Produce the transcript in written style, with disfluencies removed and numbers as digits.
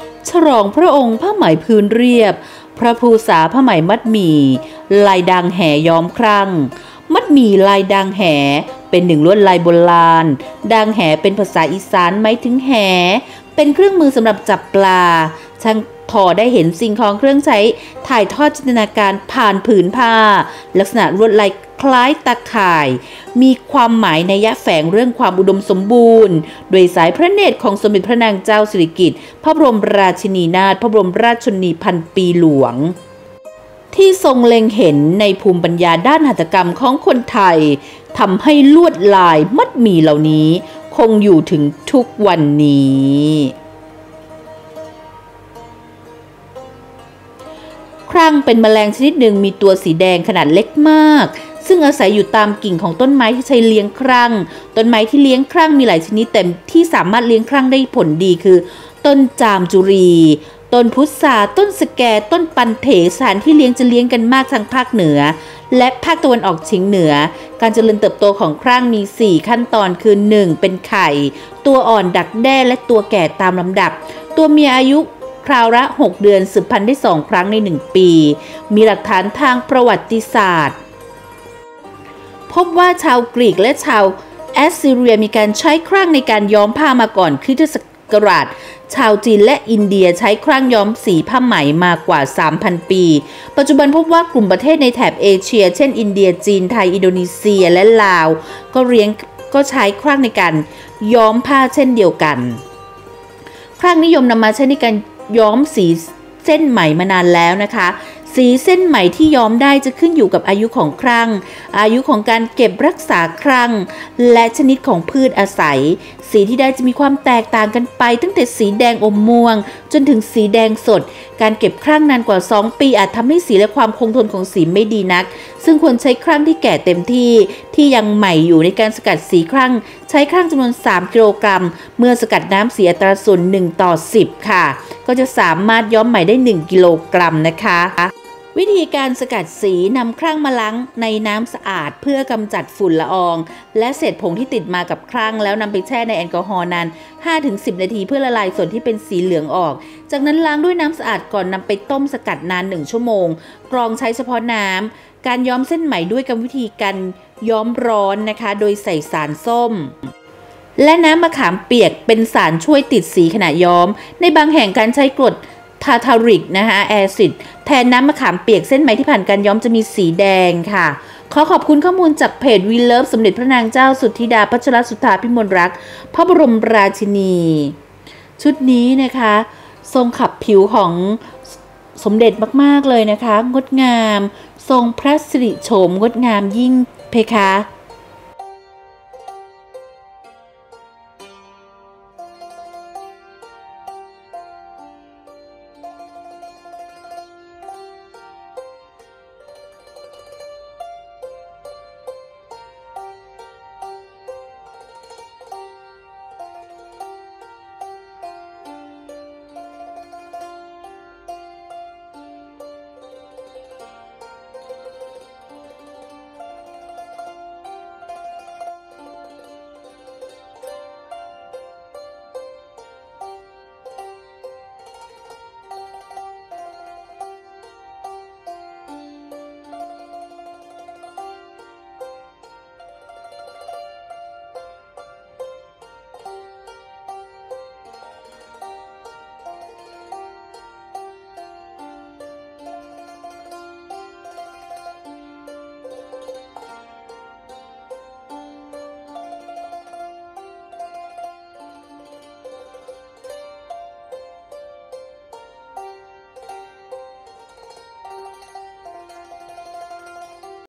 ฉลองพระองค์ผ้าไหมพื้นเรียบพระภูษาผ้าไหมมัดหมี่ลายดังแห่ย้อมครั่งมัดหมี่ลายดังแห่เป็นหนึ่งลวดลายโบราณดังแห่เป็นภาษาอีสานหมายถึงแห่เป็นเครื่องมือสำหรับจับปลาช่างทอได้เห็นสิ่งของเครื่องใช้ถ่ายทอดจินตนาการผ่านผืนผ้าลักษณะลวดลายคล้ายตาข่ายมีความหมายนัยแฝงเรื่องความอุดมสมบูรณ์โดยสายพระเนตรของสมเด็จพระนางเจ้าสิริกิติ์พระบรมราชินีนาถพระบรมราชชนนีพันปีหลวงที่ทรงเล็งเห็นในภูมิปัญญาด้านหัตถกรรมของคนไทยทำให้ลวดลายมัดหมี่เหล่านี้คงอยู่ถึงทุกวันนี้ครั่งเป็นแมลงชนิดหนึ่งมีตัวสีแดงขนาดเล็กมากซึ่งอาศัยอยู่ตามกิ่งของต้นไม้ที่ใช้เลี้ยงครั่งต้นไม้ที่เลี้ยงครั่งมีหลายชนิดแต่ที่สามารถเลี้ยงครั่งได้ผลดีคือต้นจามจุรีต้นพุทราต้นสแกต้นปันเถสถานที่เลี้ยงจะเลี้ยงกันมากทางภาคเหนือและภาคตะวันออกเฉียงเหนือการเจริญเติบโตของครั่งมี4ขั้นตอนคือ 1. เป็นไข่ตัวอ่อนดักแด้และตัวแก่ตามลำดับตัวเมียอายุคราวละ6 เดือนสืบพันธุ์ได้2 ครั้งใน1 ปีมีหลักฐานทางประวัติศาสตร์พบว่าชาวกรีกและชาวแอสซีเรียมีการใช้ครั่งในการย้อมผ้ามาก่อนคริสตศักราชชาวจีนและอินเดียใช้ครั่งย้อมสีผ้าไหมมากว่า 3,000 ปีปัจจุบันพบว่ากลุ่มประเทศในแถบเอเชียเช่นอินเดียจีนไทยอินโดนีเซียและลาวก็ใช้ครั่งในการย้อมผ้าเช่นเดียวกันครั่งนิยมนำมาใช้ในการย้อมสีเส้นไหมมานานแล้วนะคะสีเส้นไหมที่ย้อมได้จะขึ้นอยู่กับอายุของครั่งอายุของการเก็บรักษาครั่งและชนิดของพืชอาศัยสีที่ได้จะมีความแตกต่างกันไปตั้งแต่สีแดงอมม่วงจนถึงสีแดงสดการเก็บครั่งนานกว่า2 ปีอาจทำให้สีและความคงทนของสีไม่ดีนักซึ่งควรใช้ครั่งที่แก่เต็มที่ยังใหม่อยู่ในการสกัดสีครั่งใช้ครั่งจำนวน3 กิโลกรัมเมื่อสกัดน้ำสีอัตราส่วน1:10ค่ะก็จะสามารถย้อมใหม่ได้1 กิโลกรัมนะคะวิธีการสกัดสีนำครั่งมาล้างในน้ำสะอาดเพื่อกำจัดฝุ่นละอองและเศษผงที่ติดมากับครั่งแล้วนำไปแช่ในแอลกอฮอล์นาน 5-10 นาทีเพื่อละลายส่วนที่เป็นสีเหลืองออกจากนั้นล้างด้วยน้ำสะอาดก่อนนำไปต้มสกัดนาน1 ชั่วโมงกรองใช้เฉพาะน้ำการย้อมเส้นไหมด้วยกรรมวิธีการย้อมร้อนนะคะโดยใส่สารส้มและน้ำมะขามเปียกเป็นสารช่วยติดสีขณะย้อมในบางแห่งการใช้กรดทาทาริกนะคะแอซิดแทนน้ำมะขามเปียกเส้นไหมที่ผ่านการย้อมจะมีสีแดงค่ะขอขอบคุณข้อมูลจากเพจวีเลิฟสมเด็จพระนางเจ้าสุทธิดาพัชรสุทธาภิมลรักษ์พระบรมราชินีชุดนี้นะคะทรงขับผิวของสมเด็จมากๆเลยนะคะงดงามทรงพระสิริโฉมงดงามยิ่งเพคะ